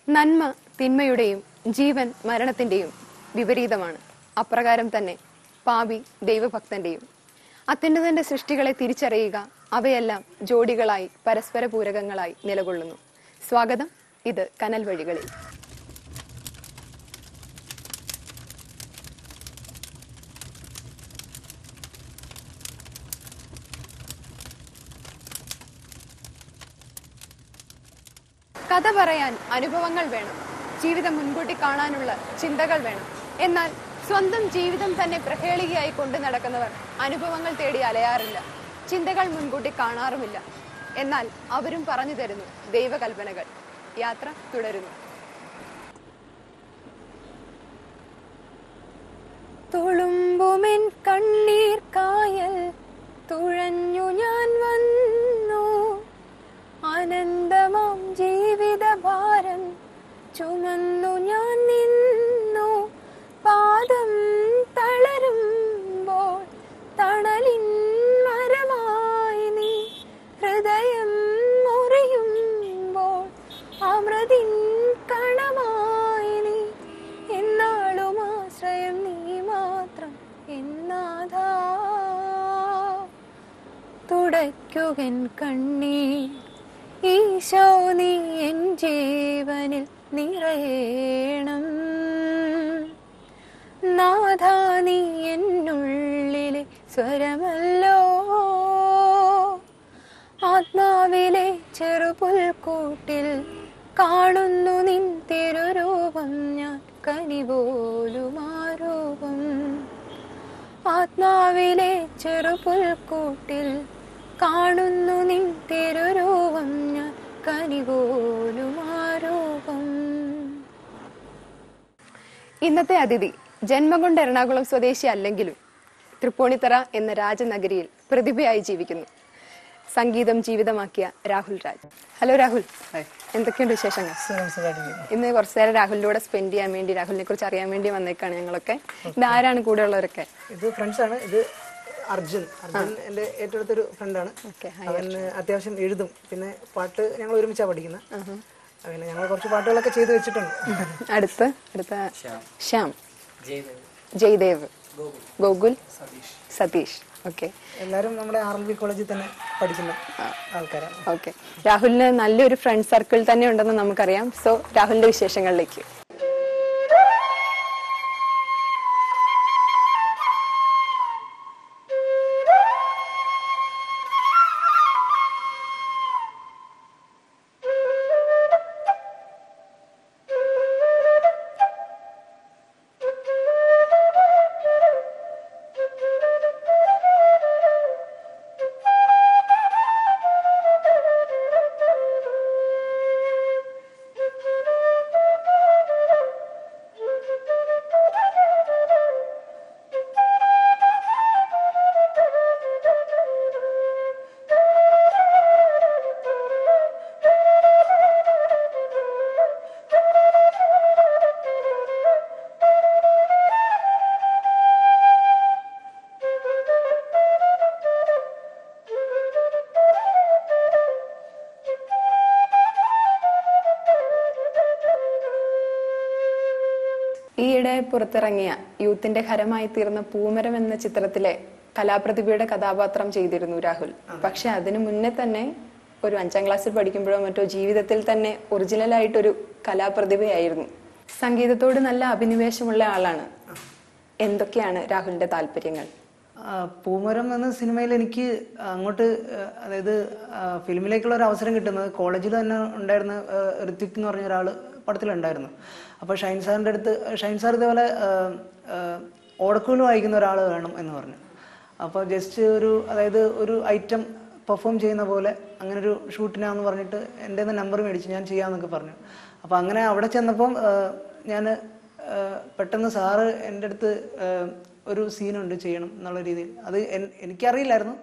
നന്മ തിന്മയുടെയും ജീവൻ മരണത്തിന്റെയും വിപരീതമാണ്. അപ്രകാരം തന്നെ പാപി ദൈവഭക്തന്റെയും. അത്യുന്നതന്റെ സൃഷ്ടികളെ തിരിച്ചറിയുക, അവയെല്ലാം ജോഡികളായി പരസ്പര പൂരകങ്ങളായി നിലകൊള്ളുന്നു. സ്വാഗതം, ഇത് കനൽ വഴികളിൽ. കഥ പറയാൻ അനുഭവങ്ങൾ വേണം, ജീവിതം മുൻകൂട്ടി കാണാനുള്ള ചിന്തകൾ വേണം. എന്നാൽ സ്വന്തം ജീവിതം തന്നെ പ്രഹേളികയായി കൊണ്ടു നടക്കുന്നവർ അനുഭവങ്ങൾ തേടി അലയാറില്ല, ചിന്തകൾ മുൻകൂട്ടി കാണാറുമില്ല. എന്നാൽ അവരും പറഞ്ഞു തരുന്നു ദൈവകൽപ്പനകൾ. യാത്ര തുടരുന്നു. തുളുമ്പുമെൻ കണ്ണീർ കായൽ തുഴഞ്ഞു ഞാൻ വന്നു, അനന്തമാം ജീവിത ഭാരം ചുമന്നു ഞാൻ നിന്നു. പാദം തളരുമ്പോൾ തണലിൻ മരമായി നീ, ഹൃദയം മുറിയുമ്പോൾ അമൃതിൻ കണമായി നീ. എന്നാളും ആശ്രയം നീ മാത്രം എന്നാഥാ, തുടയ്ക്കുകൻ കണ്ണീർ ഈശോ നീ എൻ ജീവനിൽ നിറയണം. നാഥാ നീ എന്നുള്ളിലെ സ്വരമല്ലോ, ആത്മാവിലെ ചെറുപുൽക്കൂട്ടിൽ കാണുന്നു നിൻ തിരുരൂപം ഞാൻ, കനിപോലും ആരൂപം. ആത്മാവിലെ ചെറുപുൽക്കൂട്ടിൽ കാണുന്നു നിൻ തിരുരൂപം ഞാൻ, കനിപോലും ആരൂപം. ഇന്നത്തെ അതിഥി ജന്മം കൊണ്ട് എറണാകുളം സ്വദേശി അല്ലെങ്കിലും തൃപ്പൂണിത്തറ എന്ന രാജനഗരിയിൽ പ്രതിഭയായി ജീവിക്കുന്നു. സംഗീതം ജീവിതമാക്കിയ രാഹുൽ രാജ്. ഹലോ രാഹുൽ, എന്തൊക്കെയുണ്ട് വിശേഷങ്ങൾ? ഇന്ന് കുറച്ചു നേരം രാഹുലിലൂടെ സ്പെൻഡ് ചെയ്യാൻ വേണ്ടി, രാഹുലിനെ കുറിച്ച് അറിയാൻ വേണ്ടി വന്നേക്കാണ് ഞങ്ങളൊക്കെ. ഇത് ആരാണ് കൂടെ ഉള്ളവരൊക്കെ? ഇത് ഫ്രണ്ട്സാണ്. ഇത് അർജുൻ എന്റെ ഏറ്റവും അടുത്തൊരു ഫ്രണ്ടാണ്. അവൻ അത്യാവശ്യം എഴുതും, പിന്നെ പാട്ട് ഞങ്ങൾ ഒരുമിച്ചാണ് പഠിക്കുന്നത്. അങ്ങനെ ഞങ്ങൾ കുറച്ച് പാട്ടുകളൊക്കെ ചെയ്തു വെച്ചിട്ടുണ്ട്. അടുത്ത ശ്യാം, ജയ്ദേവ്, ഗോകുൽ, സതീഷ്. ഓക്കെ, എല്ലാരും നമ്മുടെ RLB കോളേജിൽ തന്നെ പഠിക്കുന്ന ആൾക്കാരാണ്. ഓക്കെ, രാഹുലിന് നല്ലൊരു ഫ്രണ്ട് സർക്കിൾ തന്നെ ഉണ്ടെന്ന് നമുക്കറിയാം. സോ രാഹുലിന്റെ വിശേഷങ്ങളിലേക്ക്. ഈയിടെ പുറത്തിറങ്ങിയ യൂത്തിന്റെ ഹരമായി തീർന്ന പൂമരം എന്ന ചിത്രത്തിലെ കലാപ്രതിഭയുടെ കഥാപാത്രം ചെയ്തിരുന്നു രാഹുൽ. പക്ഷെ അതിനു മുന്നേ തന്നെ ഒരു 5ാം ക്ലാസ്സിൽ പഠിക്കുമ്പോഴോ മറ്റോ ജീവിതത്തിൽ തന്നെ ഒറിജിനലായിട്ടൊരു കലാപ്രതിഭയായിരുന്നു. സംഗീതത്തോട് നല്ല അഭിനിവേശമുള്ള ആളാണ്. എന്തൊക്കെയാണ് രാഹുലിന്റെ താല്പര്യങ്ങൾ? പൂമരം എന്ന സിനിമയിൽ എനിക്ക് അങ്ങോട്ട്, അതായത് ഫിലിമിലേക്കുള്ള ഒരു അവസരം കിട്ടുന്നത് കോളേജിൽ തന്നെ ഉണ്ടായിരുന്ന ഋത്വിക് എന്ന് പറഞ്ഞ ഒരാൾ പടത്തിലുണ്ടായിരുന്നു. അപ്പോൾ ഷൈൻ സാർ ഇതേപോലെ ഓടക്കുഴൽ വായിക്കുന്ന ഒരാൾ വേണം എന്ന് പറഞ്ഞു. അപ്പോൾ ജസ്റ്റ് അതായത് ഒരു ഐറ്റം പെർഫോം ചെയ്യുന്ന പോലെ അങ്ങനെ ഒരു ഷൂട്ടിനാന്ന് പറഞ്ഞിട്ട് എൻ്റെ നമ്പർ മേടിച്ച് ഞാൻ ചെയ്യാമെന്നൊക്കെ പറഞ്ഞു. അപ്പോൾ അങ്ങനെ അവിടെ ചെന്നപ്പം ഞാൻ പെട്ടെന്ന് സാറ് എൻ്റെ അടുത്ത് ഒരു സീനുണ്ട് ചെയ്യണം എന്നുള്ള രീതിയിൽ, അത് എനിക്കറിയില്ലായിരുന്നു.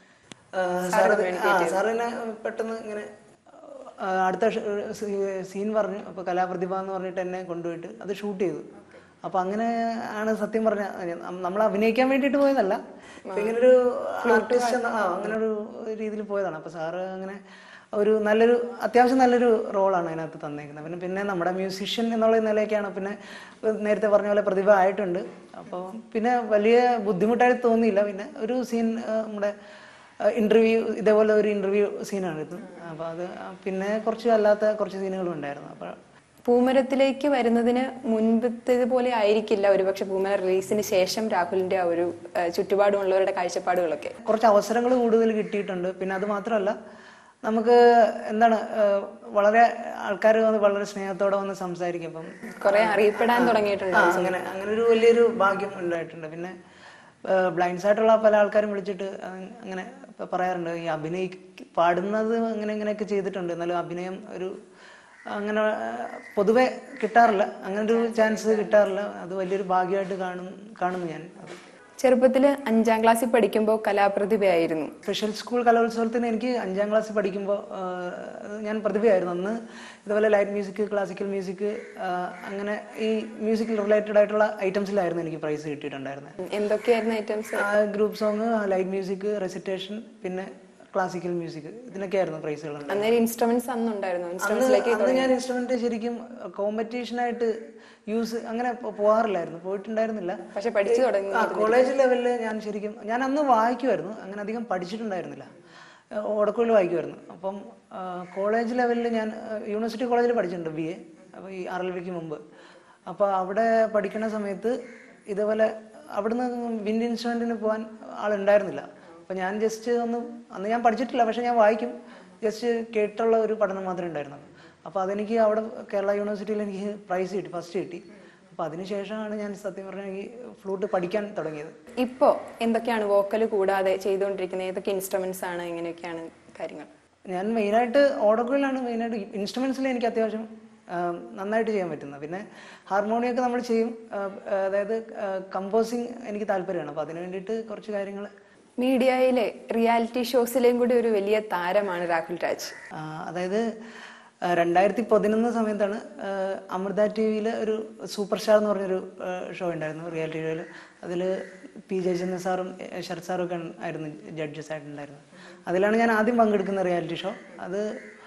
സാറ് എന്നെ പെട്ടെന്ന് ഇങ്ങനെ അടുത്ത സീൻ പറഞ്ഞു. അപ്പോൾ കലാപ്രതിഭ എന്ന് പറഞ്ഞിട്ട് എന്നെ കൊണ്ടുപോയിട്ട് അത് ഷൂട്ട് ചെയ്തു. അപ്പൊ അങ്ങനെ ആണ് സത്യം പറഞ്ഞ, നമ്മൾ അഭിനയിക്കാൻ വേണ്ടിയിട്ട് പോയതല്ല, ഇങ്ങനൊരു ആർട്ടിസ്റ്റ് അങ്ങനെ ഒരു രീതിയിൽ പോയതാണ്. അപ്പൊ സാറ് അങ്ങനെ ഒരു നല്ലൊരു അത്യാവശ്യം നല്ലൊരു റോളാണ് അതിനകത്ത് തന്നേക്കുന്നത്. പിന്നെ നമ്മുടെ മ്യൂസീഷ്യൻ എന്നുള്ള നിലയ്ക്കാണ്. പിന്നെ നേരത്തെ പറഞ്ഞ പോലെ പ്രതിഭ ആയിട്ടുണ്ട്. അപ്പോൾ പിന്നെ വലിയ ബുദ്ധിമുട്ടായിട്ട് തോന്നിയില്ല. പിന്നെ ഒരു സീൻ നമ്മുടെ ഇന്റർവ്യൂ, ഇതേപോലെ ഒരു ഇന്റർവ്യൂ സീനാണ് ഇത്. അപ്പോൾ അത് പിന്നെ അല്ലാത്ത കുറച്ച് സീനുകളും ഉണ്ടായിരുന്നു. അപ്പോൾ പൂമരത്തിലേക്ക് വരുന്നതിന് മുൻപത്തേതുപോലെ ആയിരിക്കില്ല ഒരുപക്ഷെ പൂമര റിലീസിന് ശേഷം രാഹുലിന്റെ ആ ഒരു ചുറ്റുപാടുമുള്ളവരുടെ കാഴ്ചപ്പാടുകളൊക്കെ. കുറച്ച് അവസരങ്ങൾ കൂടുതൽ കിട്ടിയിട്ടുണ്ട്. പിന്നെ അത് മാത്രമല്ല, നമുക്ക് എന്താണ് വളരെ ആൾക്കാർ വന്ന് വളരെ സ്നേഹത്തോടെ വന്ന് സംസാരിക്കും. അപ്പം കുറെ അറിയപ്പെടാൻ തുടങ്ങിയിട്ടുണ്ട്. അങ്ങനെ ഒരു വലിയൊരു ഭാഗ്യം ഉണ്ടായിട്ടുണ്ട്. പിന്നെ ബ്ലൈൻഡ്സ് ആയിട്ടുള്ള പല ആൾക്കാരും വിളിച്ചിട്ട് അങ്ങനെ പറയാറുണ്ട്, ഈ പാടുന്നത് അങ്ങനെയൊക്കെ ചെയ്തിട്ടുണ്ട്, എന്നാലും അഭിനയം ഒരു അങ്ങനെ പൊതുവെ കിട്ടാറില്ല, അങ്ങനെ ഒരു ചാൻസ് കിട്ടാറില്ല. അത് വലിയൊരു ഭാഗ്യമായിട്ട് കാണുന്നു ഞാൻ. ചെറുപ്പത്തിൽ 5ാം ക്ലാസ്സിൽ പഠിക്കുമ്പോൾ കലാപ്രതിഭയായിരുന്നു. സ്പെഷ്യൽ സ്കൂൾ കലോത്സവത്തിന് എനിക്ക് 5ാം ക്ലാസ്സിൽ പഠിക്കുമ്പോൾ ഞാൻ പ്രതിഭയായിരുന്നു. അന്ന് ഇതുപോലെ ലൈറ്റ് മ്യൂസിക്, ക്ലാസിക്കൽ മ്യൂസിക്, അങ്ങനെ ഈ മ്യൂസിക്കിൽ റിലേറ്റഡ് ആയിട്ടുള്ള ഐറ്റംസിലായിരുന്നു എനിക്ക് പ്രൈസ് കിട്ടിയിട്ടുണ്ടായിരുന്നത്. എന്തൊക്കെയായിരുന്നു items? Group song, light music, recitation, പിന്നെ ക്ലാസിക്കൽ മ്യൂസിക്, ഇതിനൊക്കെയായിരുന്നു പ്രൈസുകൾ. ഇൻസ്ട്രുമെന്റ്സ് അന്നുണ്ടായിരുന്നു? അന്ന് ഞാൻ ഇൻസ്ട്രുമെന്റ് ശരിക്കും കോമ്പറ്റീഷനായിട്ട് യൂസ് അങ്ങനെ പോയിട്ടുണ്ടായിരുന്നില്ല. പക്ഷെ പഠിച്ചു തുടങ്ങി. കോളേജ് ലെവലിൽ ഞാൻ അന്ന് വായിക്കുമായിരുന്നു, അങ്ങനെ അധികം പഠിച്ചിട്ടുണ്ടായിരുന്നില്ല. ഓടക്കുള്ളിൽ വായിക്കുമായിരുന്നു. അപ്പം കോളേജ് ലെവലിൽ ഞാൻ യൂണിവേഴ്സിറ്റി കോളേജിൽ പഠിച്ചിട്ടുണ്ട് BA, അപ്പോൾ ഈ RLVക്ക് മുമ്പ്. അപ്പോൾ അവിടെ പഠിക്കുന്ന സമയത്ത് ഇതേപോലെ അവിടുന്ന് വിൻഡ് ഇൻസ്ട്രുമെന്റിന് പോകാൻ ആളുണ്ടായിരുന്നില്ല. അപ്പം ഞാൻ ജസ്റ്റ് അന്ന് ഞാൻ പഠിച്ചിട്ടില്ല, പക്ഷെ ഞാൻ വായിക്കും, ജസ്റ്റ് കേട്ടുള്ള ഒരു പഠനം മാത്രമേ ഉണ്ടായിരുന്നുള്ളൂ. അപ്പോൾ അതെനിക്ക് അവിടെ കേരള യൂണിവേഴ്സിറ്റിയിൽ എനിക്ക് പ്രൈസ് കിട്ടി, ഫസ്റ്റ് കിട്ടി. അപ്പോൾ അതിനുശേഷമാണ് ഞാൻ സത്യം പറഞ്ഞാൽ ഈ ഫ്ലൂട്ട് പഠിക്കാൻ തുടങ്ങിയത്. ഇപ്പോൾ എന്തൊക്കെയാണ് വോക്കൽ കൂടാതെ ചെയ്തുകൊണ്ടിരിക്കുന്നത്? ഏതൊക്കെ ഇൻസ്ട്രുമെന്റ്സ് ആണ്? എങ്ങനെയൊക്കെയാണ് കാര്യങ്ങൾ? ഞാൻ മെയിനായിട്ട് ഓടക്കുള്ളിലാണ് മെയിനായിട്ട്. ഇൻസ്ട്രുമെന്റ്സിൽ എനിക്ക് അത്യാവശ്യം നന്നായിട്ട് ചെയ്യാൻ പറ്റുന്നത്. പിന്നെ ഹാർമോണിയൊക്കെ നമ്മൾ ചെയ്യും. അതായത് കമ്പോസിങ് എനിക്ക് താല്പര്യമാണ്. അപ്പോൾ അതിന് വേണ്ടിയിട്ട് കുറച്ച് കാര്യങ്ങൾ. മീഡിയയിലെ റിയാലിറ്റി ഷോസിലെയും കൂടി ഒരു വലിയ താരമാണ് രാഹുൽ രാജ്. അതായത് 2011 സമയത്താണ് അമൃത TVയിൽ ഒരു സൂപ്പർ സ്റ്റാർ എന്ന് പറഞ്ഞൊരു ഷോ ഉണ്ടായിരുന്നു, റിയാലിറ്റി ഷോയിൽ. അതിൽ P. ജയചന്ദ്രൻ സാറും ശരത് സാറും ഒക്കെ ആയിരുന്നു ജഡ്ജസ് ആയിട്ടുണ്ടായിരുന്നത്. അതിലാണ് ഞാൻ ആദ്യം പങ്കെടുക്കുന്ന റിയാലിറ്റി ഷോ. അത്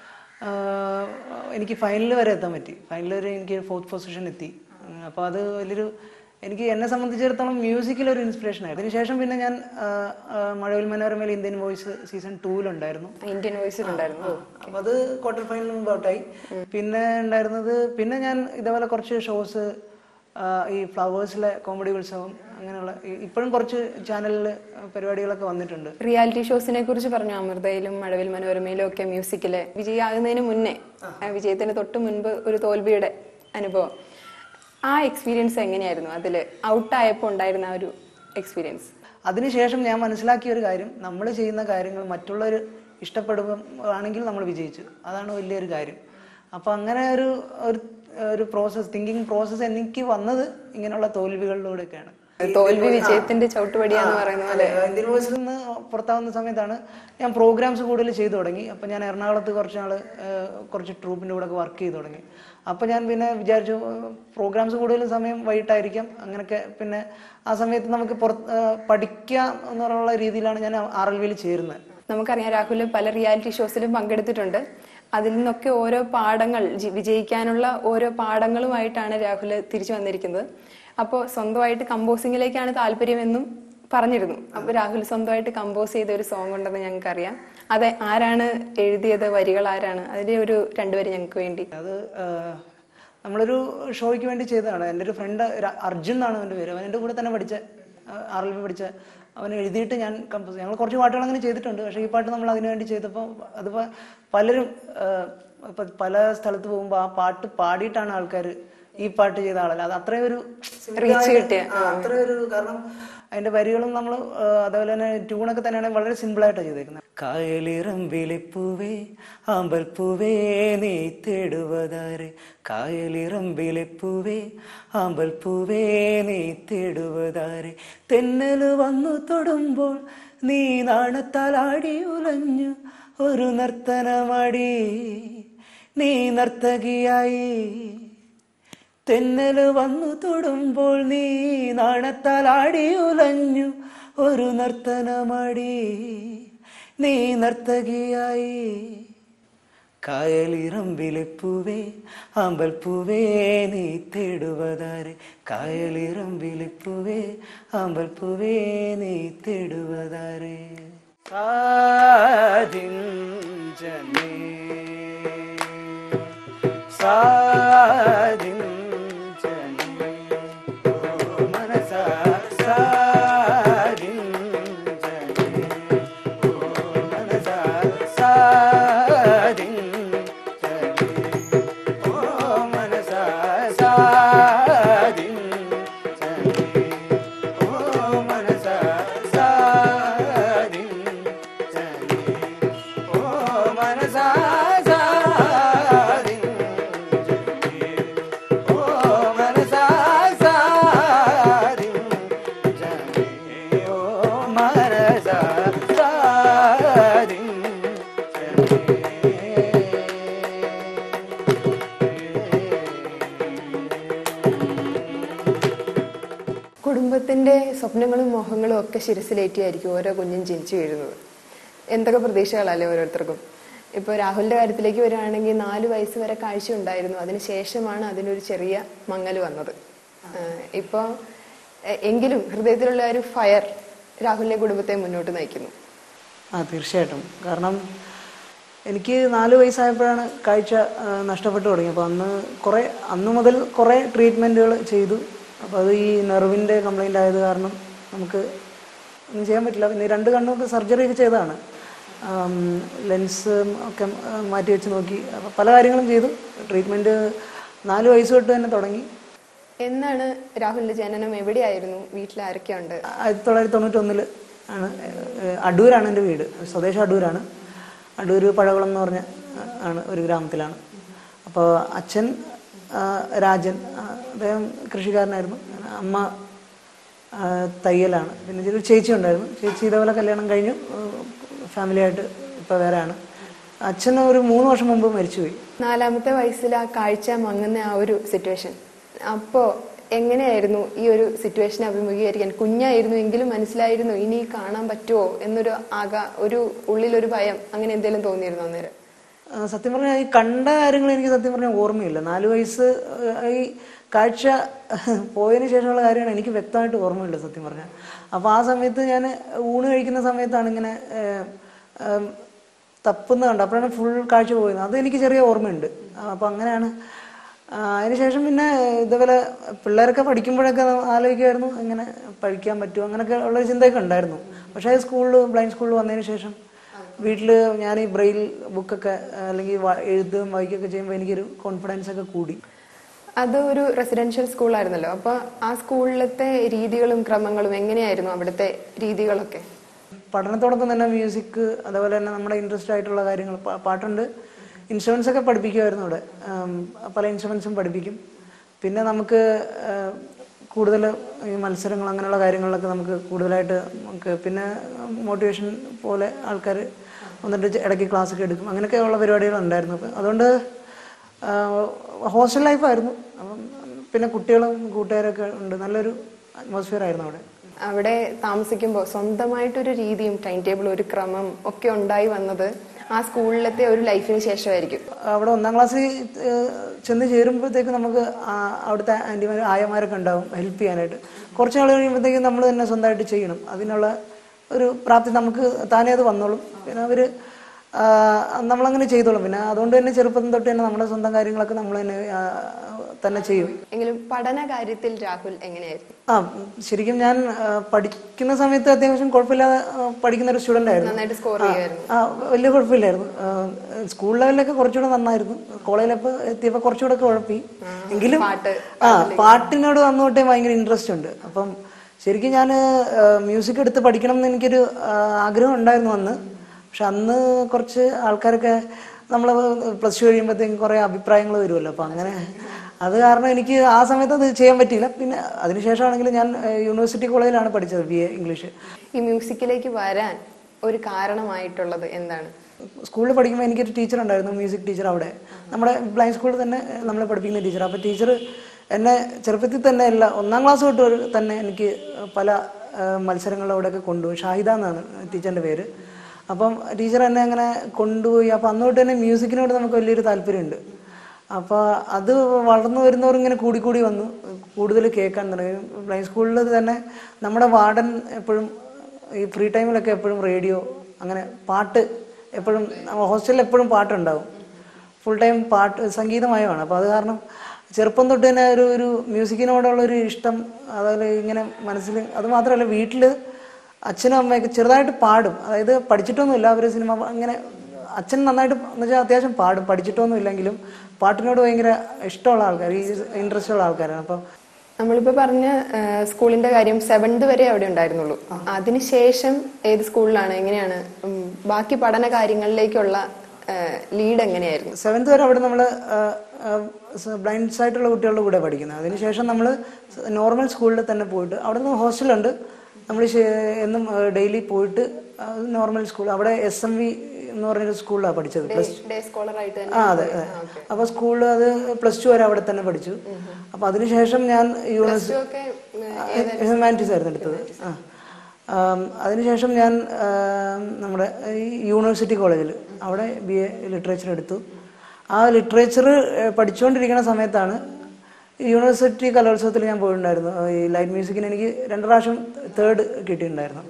എനിക്ക് ഫൈനൽ വരെ എത്താൻ പറ്റി. ഫൈനൽ വരെ എനിക്ക് 4th പൊസിഷൻ എത്തി. അപ്പോൾ അത് വലിയൊരു, എന്നെ സംബന്ധിച്ചിടത്തോളം മ്യൂസിക്കിലൊരു ഇൻസ്പിറേഷൻ ആയിരുന്നു. അതിനുശേഷം പിന്നെ ഞാൻ മഴവിൽ മനോരമയിൽ ഇന്ത്യൻ വോയിസ് സീസൺ 2 ഇന്ത്യൻ വോയിസിലുണ്ടായിരുന്നു. അപ്പൊ അത് ക്വാർട്ടർ ഫൈനൽ മുമ്പ് ഔട്ടായി. പിന്നെ ഉണ്ടായിരുന്നത്, പിന്നെ ഞാൻ ഇതേപോലെ കുറച്ച് ഷോസ്, ഈ ഫ്ലവേഴ്സിലെ കോമഡി ഉത്സവം, അങ്ങനെയുള്ള ഇപ്പോഴും കുറച്ച് ചാനലിൽ പരിപാടികളൊക്കെ വന്നിട്ടുണ്ട്. റിയാലിറ്റി ഷോസിനെ കുറിച്ച് പറഞ്ഞു. അമൃതയിലും മഴവിൽ മനോരമയിലും ഒക്കെ മ്യൂസിക്കില് വിജയാകുന്നതിന് മുന്നേ, വിജയത്തിന് തൊട്ട് മുൻപ് ഒരു തോൽവിയുടെ അനുഭവം, ആ എക്സ്പീരിയൻസ് എങ്ങനെയായിരുന്നു? അതില് ഔട്ടായപ്പോൾ ഉണ്ടായിരുന്ന ആ ഒരു എക്സ്പീരിയൻസ്? അതിനുശേഷം ഞാൻ മനസ്സിലാക്കിയ ഒരു കാര്യം, നമ്മൾ ചെയ്യുന്ന കാര്യങ്ങൾ മറ്റുള്ളവർ ഇഷ്ടപ്പെടുകയാണെങ്കിൽ നമ്മൾ വിജയിച്ചു. അതാണ് വലിയൊരു കാര്യം. അപ്പൊ അങ്ങനെ ഒരു പ്രോസസ്, തിങ്കിങ് പ്രോസസ് എനിക്ക് വന്നത് ഇങ്ങനെയുള്ള തോൽവികളിലൂടെയൊക്കെയാണ്. തോൽവി വിജയത്തിന്റെ ചവിട്ടുപടിയാന്ന് പറയുന്ന പോലെ. ഇന്ത്യൻ വോയിസിൽ നിന്ന് പുറത്താവുന്ന സമയത്താണ് ഞാൻ പ്രോഗ്രാംസ് കൂടുതൽ ചെയ്തു തുടങ്ങി. അപ്പൊ ഞാൻ എറണാകുളത്ത് കുറച്ച് ട്രൂപ്പിന്റെ കൂടെ ഒക്കെ വർക്ക് ചെയ്തു തുടങ്ങി. അപ്പൊ ഞാൻ പിന്നെ വിചാരിച്ചു, പ്രോഗ്രാംസ് കൂടുതൽ സമയം വൈകിട്ടായിരിക്കാം, അങ്ങനെയൊക്കെ. പിന്നെ ആ സമയത്ത് നമുക്ക് പഠിക്കാം എന്നുള്ള രീതിയിലാണ് ഞാൻ RLVയിൽ ചേരുന്നത്. നമുക്കറിയാം രാഹുൽ പല റിയാലിറ്റി ഷോസിലും പങ്കെടുത്തിട്ടുണ്ട്. അതിൽ നിന്നൊക്കെ ഓരോ പാഠങ്ങൾ, വിജയിക്കാനുള്ള ഓരോ പാഠങ്ങളുമായിട്ടാണ് രാഹുൽ തിരിച്ചു വന്നിരിക്കുന്നത്. അപ്പോൾ സ്വന്തമായിട്ട് കമ്പോസിങ്ങിലേക്കാണ് താല്പര്യമെന്നും പറഞ്ഞിരുന്നു. അപ്പോൾ രാഹുൽ സ്വന്തമായിട്ട് കമ്പോസ് ചെയ്ത ഒരു സോങ് ഉണ്ടെന്ന് ഞങ്ങൾക്കറിയാം. അത് ആരാണ് എഴുതിയത്? വരികൾ ആരാണ്? അതിന്റെ ഒരു 2 വരി ഞങ്ങൾക്ക് വേണ്ടി. അത് നമ്മളൊരു ഷോയ്ക്ക് വേണ്ടി ചെയ്തതാണ്. എൻ്റെ ഒരു ഫ്രണ്ട് അർജുൻ എന്നാണ് അവൻ്റെ പേര്. അവൻ എൻ്റെ കൂടെ തന്നെ RLV പഠിച്ച അവൻ എഴുതിയിട്ട് ഞാൻ കമ്പോസ്. ഞങ്ങൾ കുറച്ച് പാട്ടുകൾ അങ്ങനെ ചെയ്തിട്ടുണ്ട്. പക്ഷേ ഈ പാട്ട് നമ്മൾ അതിനു വേണ്ടി ചെയ്തപ്പോൾ അതിപ്പോൾ പലരും പല സ്ഥലത്ത് പോകുമ്പോൾ ആ പാട്ട് പാടിയിട്ടാണ് ആൾക്കാർ ഈ പാട്ട് ചെയ്ത ആളല്ല. അത് അത്രയും ഒരു കാരണം അതിന്റെ വരികളും നമ്മൾ അതേപോലെ തന്നെ ട്യൂണൊക്കെ തന്നെയാണ് വളരെ സിമ്പിൾ ആയിട്ടാണ് ചെയ്തേക്കുന്നത്. കായലിറമ്പിളിപ്പൂവേ ആമ്പൽപ്പൂവേ നീ തേടുവതാരെ, കായലിറമ്പിളിപ്പൂവേ ആമ്പൽപ്പൂവേ നീ തേടുവതാരെ, തെന്നല് വന്നു തൊടുമ്പോൾ നീ നാണത്താൽ ആടി ഉലഞ്ഞു ഒരു നർത്തനമാടി നീ നർത്തകിയായി, തെന്നല് വന്നു തൊടുമ്പോൾ നീ നാണത്താൽ ആടി ഉലഞ്ഞു ഒരു നർത്തനമാടി നീ നർത്തകിയായി. കായലിറമ്പിലെ പൂവേ ആമ്പൽ പൂവേ നീ തേടുവതാരെ കായലിറമ്പിലെ പൂവേ ആമ്പൽ പൂവേ നീ തേടുവതാരെ സാധിഞ്ചനേ സാധിഞ്ചനേ ഓ മനസാ സാധിഞ്ചനേ ഓ മനസാ കുടുംബത്തിന്റെ സ്വപ്നങ്ങളും മോഹങ്ങളും ഒക്കെ ശിരസിലേറ്റിയായിരിക്കും ഓരോ കുഞ്ഞും ജനിച്ചു വീഴുന്നത്. എന്തൊക്കെ പ്രതീക്ഷകളല്ലേ ഓരോരുത്തർക്കും. ഇപ്പോൾ രാഹുലിന്റെ കാര്യത്തിലേക്ക് വരികയാണെങ്കിൽ 4 വയസ്സ് വരെ കാഴ്ച ഉണ്ടായിരുന്നു. അതിനുശേഷമാണ് അതിനൊരു ചെറിയ മങ്ങൽ വന്നത്. ഇപ്പോൾ എങ്കിലും ഹൃദയത്തിലുള്ള ഒരു ഫയർ രാഹുലിന്റെ കുടുംബത്തെ മുന്നോട്ട് നയിക്കുന്നു. തീർച്ചയായിട്ടും. കാരണം എനിക്ക് 4 വയസ്സായപ്പോഴാണ് കാഴ്ച നഷ്ടപ്പെട്ടു തുടങ്ങി. അപ്പോൾ അന്ന് മുതൽ കുറേ ട്രീറ്റ്മെൻറ്റുകൾ ചെയ്തു. അപ്പോൾ അത് ഈ നെർവിൻ്റെ കംപ്ലൈൻ്റ് ആയത് കാരണം നമുക്ക് ഒന്നും ചെയ്യാൻ പറ്റില്ല. പിന്നെ 2 കണ്ണൊക്കെ സർജറി ഒക്കെ ചെയ്തതാണ്. ലെൻസ് ഒക്കെ മാറ്റി വെച്ച് നോക്കി. അപ്പോൾ പല കാര്യങ്ങളും ചെയ്തു. ട്രീറ്റ്മെൻറ്റ് 4 വയസ്സ് തൊട്ട് തന്നെ തുടങ്ങി. എന്നാണ് രാഹുലിന്റെ ജനനം? എവിടെയായിരുന്നു? വീട്ടിൽ ആരൊക്കെയുണ്ട്? 1991 ആണ്. അടൂരാണ് എൻ്റെ വീട്. സ്വദേശം അടൂരാണ്. അടൂർ പഴകുളം എന്ന് പറഞ്ഞ ആണ് ഒരു ഗ്രാമത്തിലാണ്. അപ്പോൾ അച്ഛൻ രാജൻ, അദ്ദേഹം കൃഷിക്കാരനായിരുന്നു. അമ്മ തയ്യലാണ്. പിന്നെ ഒരു ചേച്ചി ഉണ്ടായിരുന്നു. ചേച്ചി ഇതേപോലെ കല്യാണം കഴിഞ്ഞു, ഫാമിലിയായിട്ട് ഇപ്പോൾ വേറെയാണ്. അച്ഛൻ ഒരു 3 വർഷം മുമ്പ് മരിച്ചുപോയി. 4ാമത്തെ വയസ്സിൽ ആ കാഴ്ച മങ്ങുന്ന ആ ഒരു സിറ്റുവേഷൻ, അപ്പോൾ എങ്ങനെയായിരുന്നു ഈ ഒരു സിറ്റുവേഷനെ അഭിമുഖീകരിക്കാൻ? കുഞ്ഞായിരുന്നു എങ്കിലും മനസ്സിലായിരുന്നു ഇനി കാണാൻ പറ്റുമോ എന്നൊരു ഒരു ഉള്ളിലൊരു ഭയം, അങ്ങനെ എന്തെങ്കിലും തോന്നിയിരുന്നു അന്നേരം? സത്യം പറഞ്ഞാൽ ഈ കണ്ട കാര്യങ്ങൾ എനിക്ക് സത്യം പറഞ്ഞാൽ ഓർമ്മയില്ല. 4 വയസ്സ് ഈ കാഴ്ച പോയതിന് ശേഷമുള്ള കാര്യമാണ് എനിക്ക് വ്യക്തമായിട്ട് ഓർമ്മയില്ല സത്യം പറഞ്ഞാൽ. അപ്പോൾ ആ സമയത്ത് ഞാൻ ഊണ് കഴിക്കുന്ന സമയത്താണ് ഇങ്ങനെ തപ്പുന്ന കണ്ടത്. അപ്പോഴാണ് ഫുൾ കാഴ്ച പോയത്. അതെനിക്ക് ചെറിയ ഓർമ്മയുണ്ട്. അപ്പോൾ അങ്ങനെയാണ്. അതിനുശേഷം പിന്നെ ഇതേപോലെ പിള്ളേരൊക്കെ പഠിക്കുമ്പോഴൊക്കെ ആലോചിക്കുമായിരുന്നു എങ്ങനെ പഠിക്കാൻ പറ്റുമോ, അങ്ങനെയൊക്കെ ഉള്ളൊരു ചിന്തയൊക്കെ ഉണ്ടായിരുന്നു. പക്ഷേ ബ്ലൈൻഡ് സ്കൂളിൽ വന്നതിന് ശേഷം വീട്ടിൽ ഞാൻ ഈ ബ്രെയിൽ ബുക്കൊക്കെ അല്ലെങ്കിൽ എഴുതുകയും വായിക്കുകയൊക്കെ ചെയ്യുമ്പോൾ എനിക്കൊരു കോൺഫിഡൻസ് ഒക്കെ കൂടി. അത് ഒരു റെസിഡൻഷ്യൽ സ്കൂളായിരുന്നല്ലോ. അപ്പോൾ ആ സ്കൂളിലത്തെ രീതികളും ക്രമങ്ങളും എങ്ങനെയായിരുന്നു? അവിടുത്തെ രീതികളൊക്കെ പഠനത്തോടൊപ്പം തന്നെ മ്യൂസിക്, അതേപോലെ തന്നെ നമ്മുടെ ഇൻട്രസ്റ്റ് ആയിട്ടുള്ള കാര്യങ്ങൾ, പാട്ടുണ്ട്, ഇൻസ്ട്രുമെൻസ് ഒക്കെ പഠിപ്പിക്കുമായിരുന്നു അവിടെ. പല ഇൻസ്ട്രുമെൻസും പഠിപ്പിക്കും. പിന്നെ നമുക്ക് കൂടുതൽ ഈ മത്സരങ്ങൾ അങ്ങനെയുള്ള കാര്യങ്ങളിലൊക്കെ നമുക്ക് കൂടുതലായിട്ട് പിന്നെ മോട്ടിവേഷൻ പോലെ ആൾക്കാർ വന്നിട്ട് ഇടയ്ക്ക് ക്ലാസ്സൊക്കെ എടുക്കും. അങ്ങനെയൊക്കെയുള്ള പരിപാടികളുണ്ടായിരുന്നു. അതുകൊണ്ട് ഹോസ്റ്റൽ ലൈഫായിരുന്നു. അപ്പം പിന്നെ കുട്ടികളും കൂട്ടുകാരൊക്കെ ഉണ്ട്. നല്ലൊരു അറ്റ്മോസ്ഫിയർ ആയിരുന്നു അവിടെ. അവിടെ താമസിക്കുമ്പോൾ സ്വന്തമായിട്ടൊരു രീതിയും ടൈം ടേബിളും ഒരു ക്രമം ഒക്കെ ഉണ്ടായി വന്നത് ആ സ്കൂളിലത്തെ ഒരു ലൈഫിന് ശേഷമായിരിക്കും. അവിടെ 1ാം ക്ലാസ്സിൽ ചെന്ന് ചേരുമ്പോഴത്തേക്ക് നമുക്ക് അവിടുത്തെ ആയമാരൊക്കെ ഉണ്ടാവും ഹെൽപ്പ് ചെയ്യാനായിട്ട്. കുറച്ച് നാൾ കഴിയുമ്പോഴത്തേക്കും നമ്മൾ തന്നെ സ്വന്തമായിട്ട് ചെയ്യണം. അതിനുള്ള ഒരു പ്രാപ്തി നമുക്ക് താനേ അത് വന്നോളും. പിന്നെ അവർ നമ്മളങ്ങനെ ചെയ്തോളും. പിന്നെ അതുകൊണ്ട് തന്നെ ചെറുപ്പം തൊട്ട് തന്നെ നമ്മുടെ സ്വന്തം കാര്യങ്ങളൊക്കെ നമ്മൾ തന്നെ ചെയ്യും. എങ്കിലും പഠന കാര്യത്തിൽ രാഹുൽ എങ്ങനെയായിരുന്നു? ശരിക്കും ഞാൻ പഠിക്കുന്ന സമയത്ത് അത്യാവശ്യം കുഴപ്പമില്ലാതെ പഠിക്കുന്ന ഒരു സ്റ്റുഡൻ്റ് ആയിരുന്നു. നന്നായിട്ട് സ്കോർ ചെയ്യായിരുന്നു. വലിയ കുഴപ്പമില്ലായിരുന്നു. സ്കൂൾ ലെവലിലൊക്കെ കുറച്ചുകൂടെ നന്നായിരുന്നു. കോളേജിലപ്പോൾ എത്തിയപ്പോൾ കുറച്ചുകൂടെ ഒക്കെ കുഴപ്പി. എങ്കിലും പാട്ടിനോട് അന്ന് തൊട്ടേ ഭയങ്കര ഇൻട്രസ്റ്റ് ഉണ്ട്. അപ്പം ശരിക്കും ഞാൻ മ്യൂസിക് എടുത്ത് പഠിക്കണം എന്ന് എനിക്കൊരു ആഗ്രഹം ഉണ്ടായിരുന്നു അന്ന്. പക്ഷെ അന്ന് കുറച്ച് ആൾക്കാരൊക്കെ നമ്മൾ +2 കഴിയുമ്പോഴത്തേക്കും കുറേ അഭിപ്രായങ്ങൾ വരുമല്ലോ. അപ്പം അങ്ങനെ അത് കാരണം എനിക്ക് ആ സമയത്ത് അത് ചെയ്യാൻ പറ്റിയില്ല. പിന്നെ അതിനുശേഷമാണെങ്കിൽ ഞാൻ യൂണിവേഴ്സിറ്റി കോളേജിലാണ് പഠിച്ചത്, BA ഇംഗ്ലീഷ്. ഈ മ്യൂസിക്കിലേക്ക് വരാൻ ഒരു കാരണമായിട്ടുള്ളത് എന്താണ്? സ്കൂളിൽ പഠിക്കുമ്പോൾ എനിക്കൊരു ടീച്ചർ ഉണ്ടായിരുന്നു, മ്യൂസിക് ടീച്ചർ. അവിടെ നമ്മുടെ ബ്ലൈൻഡ് സ്കൂളിൽ തന്നെ നമ്മളെ പഠിപ്പിക്കുന്ന ടീച്ചർ. അപ്പോൾ ടീച്ചർ എന്നെ ചെറുപ്പത്തിൽ തന്നെ 1ാം ക്ലാസ് തൊട്ട് തന്നെ എനിക്ക് പല മത്സരങ്ങളിലൂടെയൊക്കെ കൊണ്ടുപോയി. ഷാഹിദ എന്നാണ് ടീച്ചറിൻ്റെ പേര്. അപ്പം ടീച്ചർ എന്നെ അങ്ങനെ കൊണ്ടുപോയി. അപ്പം അന്ന് തൊട്ട് തന്നെ മ്യൂസിക്കിനോട് നമുക്ക് വലിയൊരു താല്പര്യമുണ്ട്. അപ്പോൾ അത് വളർന്നു വരുന്നവർ ഇങ്ങനെ കൂടിക്കൂടി വന്നു, കൂടുതൽ കേൾക്കാൻ തുടങ്ങി. പ്ലേ സ്കൂളിൽ തന്നെ നമ്മുടെ വാർഡൻ എപ്പോഴും ഈ ഫ്രീ ടൈമിലൊക്കെ എപ്പോഴും റേഡിയോ അങ്ങനെ പാട്ട് എപ്പോഴും, ഹോസ്റ്റലിൽ എപ്പോഴും പാട്ടുണ്ടാവും, ഫുൾ ടൈം പാട്ട് സംഗീതമയമാണ്. അപ്പോൾ അത് കാരണം ചെറുപ്പം തൊട്ട് തന്നെ ഒരു മ്യൂസിക്കിനോടുള്ളൊരു ഇഷ്ടം, അതുപോലെ ഇങ്ങനെ മനസ്സിൽ. അത് മാത്രമല്ല വീട്ടിൽ അച്ഛനും അമ്മയൊക്കെ ചെറുതായിട്ട് പാടും, അതായത് പഠിച്ചിട്ടൊന്നുമില്ല അവർ സിനിമ അങ്ങനെ. അച്ഛൻ നന്നായിട്ട് എന്ന് വെച്ചാൽ അത്യാവശ്യം പാടും, പഠിച്ചിട്ടൊന്നും ഇല്ലെങ്കിലും പാട്ടിനോട് ഭയങ്കര ഇഷ്ടമുള്ള ആൾക്കാർ, ഈ ഇൻട്രസ്റ്റ് ഉള്ള ആൾക്കാരാണ്. അപ്പം നമ്മളിപ്പോ പറഞ്ഞ സ്കൂളിന്റെ കാര്യം 7th വരെ അവിടെ ഉണ്ടായിരുന്നുള്ളൂ. അതിനുശേഷം ഏത് സ്കൂളിലാണ്, എങ്ങനെയാണ് ബാക്കി പഠന കാര്യങ്ങളിലേക്കുള്ള ലീഡ് എങ്ങനെയായിരുന്നു? 7th വരെ അവിടെ നമ്മൾ ബ്ലൈൻഡ്സ് ആയിട്ടുള്ള കുട്ടികളുടെ കൂടെ പഠിക്കുന്നത്. അതിനുശേഷം നമ്മൾ നോർമൽ സ്കൂളിൽ തന്നെ പോയിട്ട്, അവിടെ നിന്ന് ഹോസ്റ്റലുണ്ട്, നമ്മൾ എന്നും ഡെയിലി പോയിട്ട് നോർമൽ സ്കൂൾ, അവിടെ SMV എന്ന് പറഞ്ഞൊരു സ്കൂളിലാണ് പഠിച്ചത്. അതെ. അപ്പോൾ സ്കൂളിൽ അത് +2 വരെ അവിടെ തന്നെ പഠിച്ചു. അപ്പോൾ അതിനുശേഷം ഞാൻ ഹ്യൂമാനിറ്റീസ് ആയിരുന്നു എടുത്തത്. അതിനുശേഷം ഞാൻ നമ്മുടെ ഈ യൂണിവേഴ്സിറ്റി കോളേജിൽ അവിടെ BA ലിറ്ററേച്ചർ എടുത്തു. ആ ലിറ്ററേച്ചർ പഠിച്ചുകൊണ്ടിരിക്കുന്ന സമയത്താണ് യൂണിവേഴ്സിറ്റി കലോത്സവത്തിൽ ഞാൻ പോയിട്ടുണ്ടായിരുന്നു. ഈ ലൈറ്റ് മ്യൂസിക്കിന് എനിക്ക് 2 പ്രാവശ്യം 3rd കിട്ടിയിട്ടുണ്ടായിരുന്നു.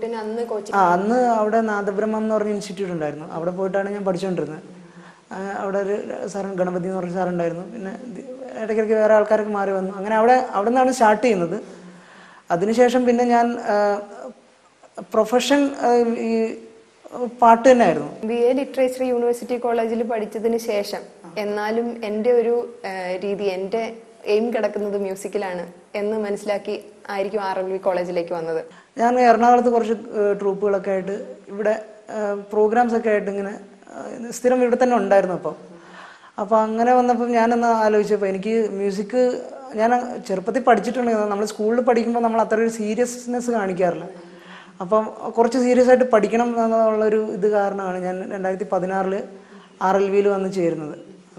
അന്ന് അവിടെ നാദബ്രഹ്മം എന്ന് പറഞ്ഞ ഇൻസ്റ്റിറ്റ്യൂട്ട് ഉണ്ടായിരുന്നു, അവിടെ പോയിട്ടാണ് ഞാൻ പഠിച്ചുകൊണ്ടിരുന്നത്. അവിടെ ഒരു സാറ് ഗണപതി എന്ന് പറഞ്ഞ സാറുണ്ടായിരുന്നു. പിന്നെ ഇടയ്ക്കിടയ്ക്ക് വേറെ ആൾക്കാരൊക്കെ മാറി വന്നു. അങ്ങനെ അവിടെ നിന്നാണ് സ്റ്റാർട്ട് ചെയ്യുന്നത്. അതിനുശേഷം പിന്നെ ഞാൻ പ്രൊഫഷൻ ഈ പാട്ട് തന്നെയായിരുന്നു. BA ലിറ്ററേച്ചർ യൂണിവേഴ്സിറ്റി കോളേജിൽ പഠിച്ചതിന് ശേഷം എന്നാലും എൻ്റെ ഒരു രീതി, എൻ്റെ എയിം കിടക്കുന്നത് മ്യൂസിക്കിലാണ് എന്ന് മനസ്സിലാക്കി ആയിരിക്കും RLV കോളേജിലേക്ക് വന്നത്. ഞാൻ എറണാകുളത്ത് കുറച്ച് ട്രൂപ്പുകളൊക്കെ ആയിട്ട് ഇവിടെ പ്രോഗ്രാംസ് ഒക്കെ ആയിട്ട് ഇങ്ങനെ സ്ഥിരം ഇവിടെ തന്നെ ഉണ്ടായിരുന്നു. അപ്പോൾ അങ്ങനെ വന്നപ്പോൾ ഞാനെന്ന് ആലോചിച്ചപ്പോൾ എനിക്ക് മ്യൂസിക് ഞാൻ ചെറുപ്പത്തിൽ പഠിച്ചിട്ടുണ്ടെങ്കിൽ നമ്മൾ സ്കൂളിൽ പഠിക്കുമ്പോൾ നമ്മൾ അത്ര ഒരു സീരിയസ്നെസ് കാണിക്കാറില്ല. അപ്പം കുറച്ച് സീരിയസ് ആയിട്ട് പഠിക്കണം എന്നുള്ളൊരു ഇത് കാരണമാണ് ഞാൻ 2016 RLVയിൽ വന്ന് ചേരുന്നത്.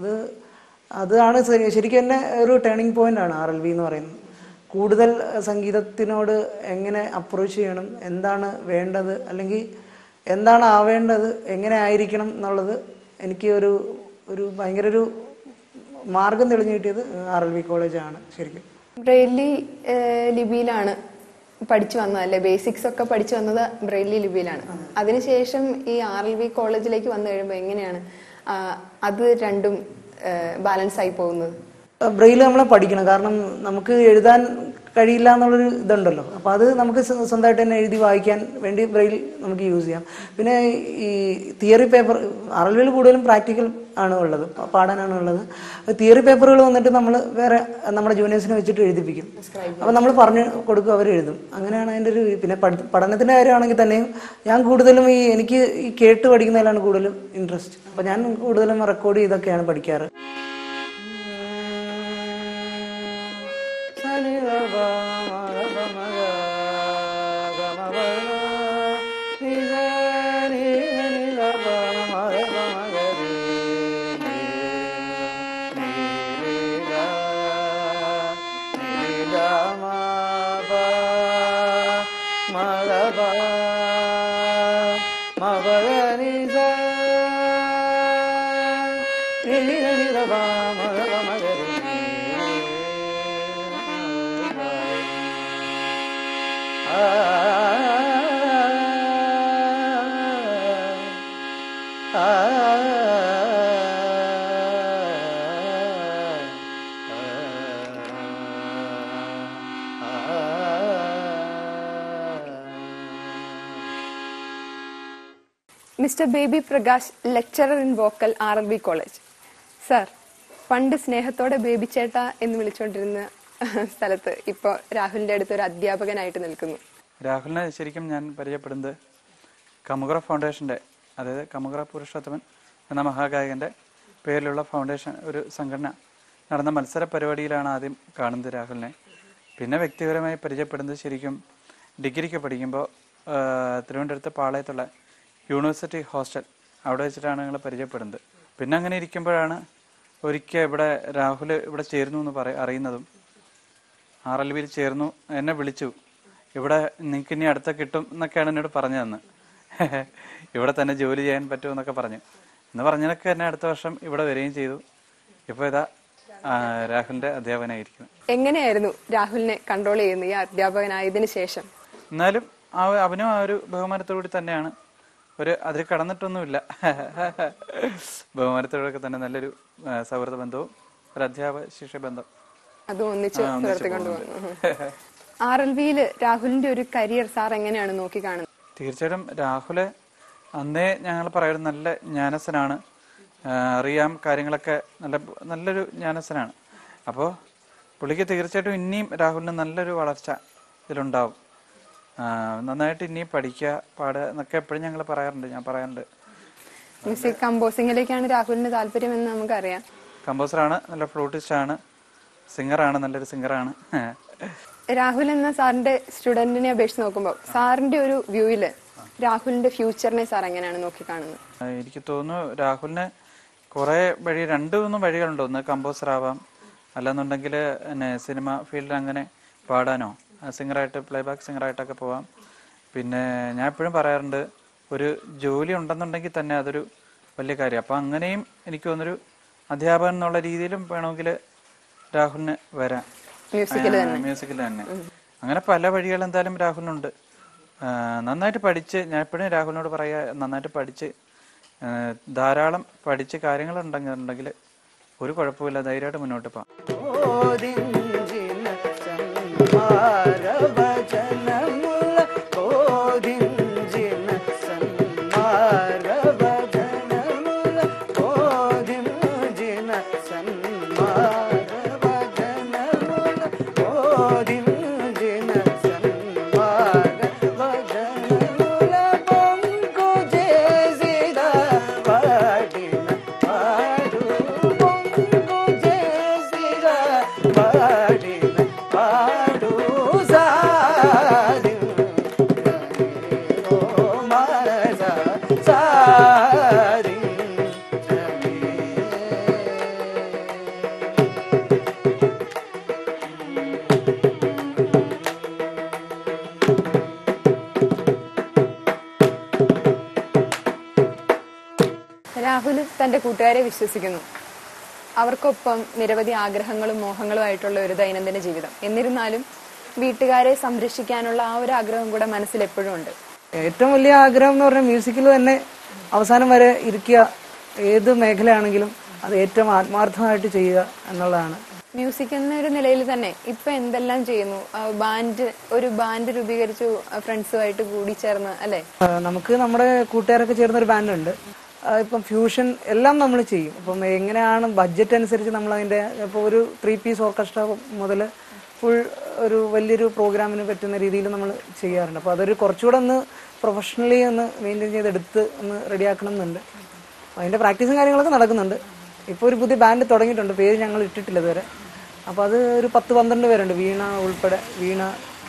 അതാണ് ശരിക്കും തന്നെ ഒരു ടേണിംഗ് പോയിന്റ് ആണ് RLV എന്ന് പറയുന്നത്. കൂടുതൽ സംഗീതത്തിനോട് എങ്ങനെ അപ്രോച്ച് ചെയ്യണം, എന്താണ് വേണ്ടത്, അല്ലെങ്കിൽ എന്താണ് ആവേണ്ടത്, എങ്ങനെ ആയിരിക്കണം എന്നുള്ളത് എനിക്ക് ഒരു ഭയങ്കര ഒരു മാർഗം തെളിഞ്ഞു കിട്ടിയത് RLV കോളേജാണ്. ശരിക്കും ബ്രെയിലി ലിപിയിലാണ് പഠിച്ചു വന്നതല്ലേ? ബേസിക്സ് ഒക്കെ പഠിച്ചു വന്നത് ബ്രെയിലി ലിപിയിലാണ്. അതിനുശേഷം ഈ RLV കോളേജിലേക്ക് വന്നു കഴിയുമ്പോൾ എങ്ങനെയാണ് അത് രണ്ടും ബാലൻസ് ആയി പോകുന്നത്? ബ്രെയിൽ നമ്മളെ പഠിക്കണം, കാരണം നമുക്ക് എഴുതാൻ കഴിയില്ല എന്നുള്ളൊരു ഇതുണ്ടല്ലോ. അപ്പോൾ അത് നമുക്ക് സ്വന്തമായിട്ട് തന്നെ എഴുതി വായിക്കാൻ വേണ്ടി ബ്രെയിൽ നമുക്ക് യൂസ് ചെയ്യാം. പിന്നെ ഈ തിയറി പേപ്പർ RLVയിൽ കൂടുതലും പ്രാക്ടിക്കൽ ആണ് ഉള്ളത്, പാടാനാണ് ഉള്ളത്. തിയറി പേപ്പറുകൾ വന്നിട്ട് നമ്മൾ വേറെ നമ്മുടെ ജൂനിയേഴ്സിനെ വെച്ചിട്ട് എഴുതിപ്പിക്കും. അപ്പോൾ നമ്മൾ പറഞ്ഞു കൊടുക്കും, അവർ എഴുതും. അങ്ങനെയാണ് അതിൻ്റെ ഒരു. പിന്നെ പഠനത്തിൻ്റെ കാര്യമാണെങ്കിൽ തന്നെയും ഞാൻ കൂടുതലും എനിക്ക് ഈ കേട്ട് പഠിക്കുന്നതിലാണ് കൂടുതലും ഇൻട്രസ്റ്റ്. അപ്പോൾ ഞാൻ കൂടുതലും റെക്കോർഡ് ചെയ്തൊക്കെയാണ് പഠിക്കാറ്. Mister Baby Prakash, lecturer in vocal, RLV college. Sir, പണ്ട് സ്നേഹത്തോടെ ബേബി ചേട്ട എന്ന് വിളിച്ചുകൊണ്ടിരുന്ന സ്ഥലത്ത് ഇപ്പോൾ രാഹുലിന്റെ അടുത്ത് ഒരു അധ്യാപകനായിട്ട് നിൽക്കുന്നു. രാഹുലിനെ ശരിക്കും ഞാൻ പരിചയപ്പെടുന്നത് കമുഗ്ര ഫൗണ്ടേഷന്റെ, അതായത് കമുഗ്ര പുരുഷോത്തമൻ എന്ന മഹാഗായകന്റെ പേരിലുള്ള ഫൗണ്ടേഷൻ, ഒരു സംഘടന നടന്ന മത്സര പരിപാടിയിലാണ് ആദ്യം കാണുന്നത് രാഹുലിനെ. പിന്നെ വ്യക്തിപരമായി പരിചയപ്പെടുന്നത് ശരിക്കും ഡിഗ്രിക്ക് പഠിക്കുമ്പോൾ തിരുവനന്തപുരത്ത് പാളയത്തുള്ള യൂണിവേഴ്സിറ്റി ഹോസ്റ്റൽ, അവിടെ വെച്ചിട്ടാണ് ഞങ്ങൾ പരിചയപ്പെടുന്നത്. പിന്നെ അങ്ങനെ ഇരിക്കുമ്പോഴാണ് ഒരിക്കൽ രാഹുൽ ഇവിടെ ചേർന്നു എന്ന് അറിയുന്നതും, RLVയിൽ ചേർന്നു, എന്നെ വിളിച്ചു, ഇവിടെ നിങ്ങൾക്ക് ഇനി അടുത്ത കിട്ടും എന്നൊക്കെയാണ് എന്നോട് പറഞ്ഞതെന്ന്. ഇവിടെ തന്നെ ജോലി ചെയ്യാൻ പറ്റുമെന്നൊക്കെ പറഞ്ഞു. എന്ന് പറഞ്ഞതൊക്കെ തന്നെ അടുത്ത വർഷം ഇവിടെ വരികയും ചെയ്തു. ഇപ്പോൾ ഇതാ രാഹുലിന്റെ അധ്യാപകനായിരിക്കുന്നു. എങ്ങനെയായിരുന്നു രാഹുലിനെ കൺട്രോൾ ചെയ്യുന്നത് ഈ അധ്യാപകനായതിനു ശേഷം? എന്നാലും അവനും ആ ഒരു ബഹുമാനത്തോടുകൂടി തന്നെയാണ്, അതിൽ കടന്നിട്ടൊന്നുമില്ല. ബഹുമാനത്തോടൊക്കെ തന്നെ നല്ലൊരു സൗഹൃദ ബന്ധവും ഒരു അധ്യാപക ശിക്ഷ ബന്ധം അത് ഒന്നിച്ച് പുലർത്തിക്കൊണ്ടുപോകുന്നു. RLVയിൽ രാഹുലിന്റെ ഒരു കരിയർ സാർ എങ്ങനെയാണ് നോക്കി കാണുന്നത്? തീർച്ചയായിട്ടും രാഹുല് അന്നേ ഞങ്ങൾ പറയുന്നത് നല്ല ജ്ഞാനസ്ഥനാണ്, അറിയാം കാര്യങ്ങളൊക്കെ, നല്ലൊരു ജ്ഞാനസ്ഥനാണ്. അപ്പോൾ പുള്ളിക്ക് തീർച്ചയായിട്ടും ഇനിയും രാഹുലിന് നല്ലൊരു വളർച്ച ഇതിലുണ്ടാവും. നന്നായിട്ട് ഇനിയും പഠിക്കുക, പാടുക എന്നൊക്കെ എപ്പോഴും ഞങ്ങൾ പറയാറുണ്ട്, ഞാൻ പറയാറുണ്ട്. മ്യൂസിക് കമ്പോസിംഗിലേക്കാണ് രാഹുലിന് താല്പര്യം എന്ന് നമുക്കറിയാം. കമ്പോസറാണ്, നല്ല ഫ്ലൂട്ടിസ്റ്റാണ്, സിംഗറാണ്, നല്ലൊരു സിംഗറാണ്. രാഹുൽ എന്ന സാറിന്റെ സ്റ്റുഡന്റിനെ അപേക്ഷിച്ച് നോക്കുമ്പോൾ സാറിന്റെ ഒരു വ്യൂവില് രാഹുലിന്റെ ഫ്യൂച്ചറിനെ സാർ എങ്ങനെയാണ് നോക്കിക്കാണുന്നത്? എനിക്ക് തോന്നുന്നു രാഹുലിന് കുറെ വഴി, 2-3 വഴികളുണ്ട്. ഒന്ന് കമ്പോസർ ആവാം, അല്ലെന്നുണ്ടെങ്കിൽ സിനിമ ഫീൽഡിൽ അങ്ങനെ പാടാനോ സിംഗറായിട്ട്, പ്ലേബാക്ക് സിംഗറായിട്ടൊക്കെ പോവാം. പിന്നെ ഞാൻ എപ്പോഴും പറയാറുണ്ട്, ഒരു ജോലി ഉണ്ടെന്നുണ്ടെങ്കിൽ തന്നെ അതൊരു വലിയ കാര്യം. അപ്പം അങ്ങനെയും എനിക്ക് തോന്നുന്നൊരു അധ്യാപകൻ എന്നുള്ള രീതിയിലും വേണമെങ്കിൽ രാഹുലിന് വരാം, മ്യൂസിക്കിൽ തന്നെ. അങ്ങനെ പല വഴികൾ എന്തായാലും രാഹുലിനുണ്ട്. നന്നായിട്ട് പഠിച്ച്, ഞാൻ എപ്പോഴും രാഹുലിനോട് പറയുക, നന്നായിട്ട് പഠിച്ച് ധാരാളം പഠിച്ച് കാര്യങ്ങളുണ്ടെങ്കിൽ ഒരു കുഴപ്പമില്ല, ധൈര്യമായിട്ട് മുന്നോട്ട് പോകാം. രാഹുൽ തന്റെ കൂട്ടുകാരെ വിശ്വസിക്കുന്നു. അവർക്കൊപ്പം നിരവധി ആഗ്രഹങ്ങളും മോഹങ്ങളുമായിട്ടുള്ള ഒരു ദൈനംദിന ജീവിതം. എന്നിരുന്നാലും വീട്ടുകാരെ സംരക്ഷിക്കാനുള്ള ആ ഒരു ആഗ്രഹം കൂടെ മനസ്സിൽ എപ്പോഴും ഉണ്ട്. ഏറ്റവും വലിയ ആഗ്രഹം എന്ന് പറഞ്ഞാൽ മ്യൂസിക്കിൽ തന്നെ അവസാനം വരെ ഇരിക്കുക. ഏത് മേഖലയാണെങ്കിലും അത് ഏറ്റവും ആത്മാർത്ഥമായിട്ട് ചെയ്യുക എന്നുള്ളതാണ്. മ്യൂസിക് എന്ന ഒരു നിലയിൽ തന്നെ ഇപ്പൊ എന്തെല്ലാം ചെയ്യുന്നു? ഒരു ബാൻഡ് രൂപീകരിച്ചു ഫ്രണ്ട്സുമായിട്ട് കൂടി ചേർന്ന്, അല്ലെ? നമുക്ക് നമ്മുടെ കൂട്ടുകാരൊക്കെ ചേർന്ന ഒരു ബാൻഡ് ഉണ്ട്. ഇപ്പം ഫ്യൂഷൻ എല്ലാം നമ്മൾ ചെയ്യും. അപ്പം എങ്ങനെയാണ് ബഡ്ജറ്റ് അനുസരിച്ച് നമ്മൾ അതിൻ്റെ ഇപ്പോൾ ഒരു 3 പീസ് ഓർക്കസ്ട്ര മുതൽ ഫുൾ ഒരു വലിയൊരു പ്രോഗ്രാമിന് പറ്റുന്ന രീതിയിൽ നമ്മൾ ചെയ്യാറുണ്ട്. അപ്പോൾ അതൊരു കുറച്ചുകൂടെ ഒന്ന് പ്രൊഫഷണലി ഒന്ന് മെയിൻറ്റെയിൻ ചെയ്തെടുത്ത് ഒന്ന് റെഡിയാക്കണം എന്നുണ്ട്. അതിൻ്റെ പ്രാക്ടീസും കാര്യങ്ങളൊക്കെ നടക്കുന്നുണ്ട്. ഇപ്പോൾ ഒരു പുതിയ ബാൻഡ് തുടങ്ങിയിട്ടുണ്ട്, പേര് ഞങ്ങൾ ഇട്ടിട്ടില്ല ഇതുവരെ. അപ്പോൾ അത് ഒരു 10-12 പേരുണ്ട്, വീണ ഉൾപ്പെടെ. വീണ,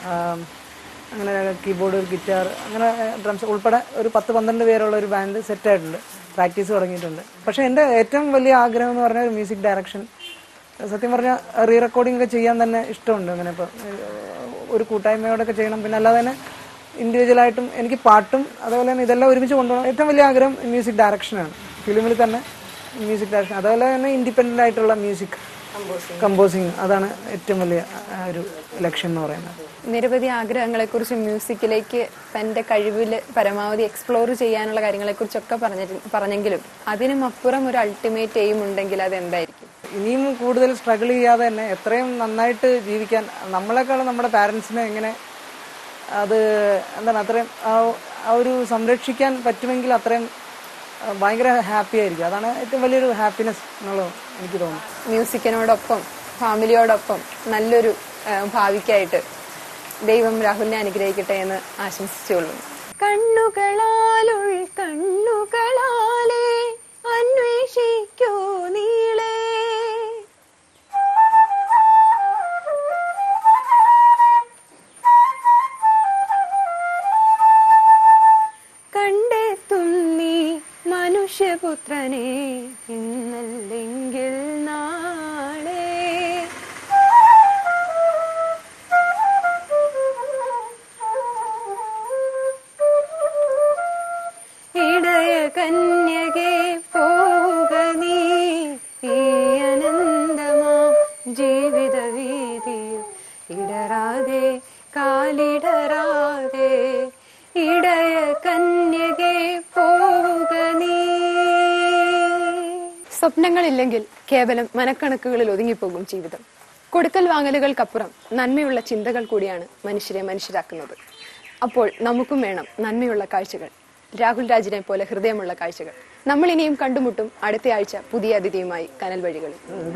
അങ്ങനെ കീബോർഡ്, ഗിറ്റാർ, അങ്ങനെ ഡ്രംസ് ഉൾപ്പെടെ ഒരു 10-12 പേരുള്ള ഒരു ബാൻഡ് സെറ്റായിട്ടുണ്ട്. പ്രാക്ടീസ് തുടങ്ങിയിട്ടുണ്ട്. പക്ഷേ എൻ്റെ ഏറ്റവും വലിയ ആഗ്രഹം എന്ന് പറഞ്ഞാൽ ഒരു മ്യൂസിക് ഡയറക്ഷൻ. സത്യം പറഞ്ഞാൽ റീ റെക്കോർഡിംഗ് ഒക്കെ ചെയ്യാൻ തന്നെ ഇഷ്ടമുണ്ട്. അങ്ങനെ ഇപ്പോൾ ഒരു കൂട്ടായ്മയോടൊക്കെ ചെയ്യണം. പിന്നെ അല്ലാതെ തന്നെ ഇൻഡിവിജ്വലായിട്ടും എനിക്ക് പാട്ടും അതുപോലെ തന്നെ ഇതെല്ലാം ഒരുമിച്ച് കൊണ്ടുപോകണം. ഏറ്റവും വലിയ ആഗ്രഹം മ്യൂസിക് ഡയറക്ഷനാണ്. ഫിലിമിൽ തന്നെ മ്യൂസിക് ഡയറക്ഷൻ, അതുപോലെ തന്നെ ഇൻഡിപെൻഡൻ്റ് ആയിട്ടുള്ള മ്യൂസിക് കമ്പോസിങ്, അതാണ് ഏറ്റവും വലിയ ഒരു ലക്ഷ്യം എന്ന് പറയുന്നത്. നിരവധി ആഗ്രഹങ്ങളെ കുറിച്ച് മ്യൂസിക്കിലേക്ക് തന്റെ കഴിവിൽ പരമാവധി എക്സ്പ്ലോർ ചെയ്യാനുള്ള കാര്യങ്ങളെ കുറിച്ചൊക്കെ പറഞ്ഞെങ്കിലും അതിനും അപ്പുറം ഒരു അൾട്ടിമേറ്റ് എയിം ഉണ്ടെങ്കിൽ അത് എന്തായിരിക്കും? ഇനിയും കൂടുതൽ സ്ട്രഗിൾ ചെയ്യാതെ തന്നെ എത്രയും നന്നായിട്ട് ജീവിക്കാൻ, നമ്മളെക്കാളും നമ്മുടെ പാരൻസിനെ എങ്ങനെ അത് എന്താണ് അത്രയും ആ ഒരു സംരക്ഷിക്കാൻ പറ്റുമെങ്കിൽ അത്രയും ഭയങ്കര ഹാപ്പി ആയിരിക്കും. അതാണ് ഏറ്റവും വലിയൊരു ഹാപ്പിനെസ് എന്നുള്ളത് എനിക്ക് തോന്നുന്നു. മ്യൂസിക്കിനോടൊപ്പം ഫാമിലിയോടൊപ്പം നല്ലൊരു ഭാവിക്കായിട്ട് ദൈവം രാഹുലിനെ അനുഗ്രഹിക്കട്ടെ എന്ന് ആശംസിച്ചുകൊള്ളുന്നു. കണ്ണുകളാലുൾ കണ്ണുകളാലേ അന്വേഷിക്കൂ നീളേ, കണ്ടെത്തും നീ മനുഷ്യപുത്രനെ ഇന്നല്ലെങ്കിൽ നാളെ. കന്യകെ പോക നീ ഈ അനന്തമാ ജീവിത വീതിയിൽ ഇടറാതെ കാലിടറാതെ ഇടയ കന്യകെ പോക നീ. സ്വപ്നങ്ങളില്ലെങ്കിൽ കേവലം മനക്കണക്കുകളിൽ ഒതുങ്ങിപ്പോകും ജീവിതം. കൊടുക്കൽ വാങ്ങലുകൾക്കപ്പുറം നന്മയുള്ള ചിന്തകൾ കൂടിയാണ് മനുഷ്യരെ മനുഷ്യരാക്കുന്നത്. അപ്പോൾ നമുക്കും വേണം നന്മയുള്ള കാഴ്ചകൾ, രാഹുൽ രാജിനെ പോലെ ഹൃദയമുള്ള കാഴ്ചകൾ. നമ്മൾ ഇനിയും കണ്ടുമുട്ടും അടുത്ത ആഴ്ച പുതിയ അതിഥിയുമായി കനൽ വഴികളിൽ.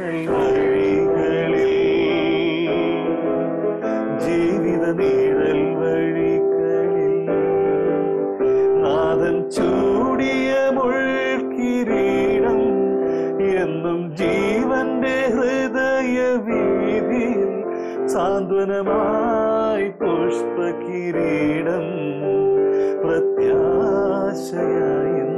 ജീവിത നീഴൽ വഴികളിൽ നാദൻ ചൂടിയ മുൾക്കിരീടം എന്നും ജീവന്റെ ഹൃദയ വീതിയിൽ സാന്ത്വനമായി പുഷ്പകിരീടം പ്രത്യാശയായി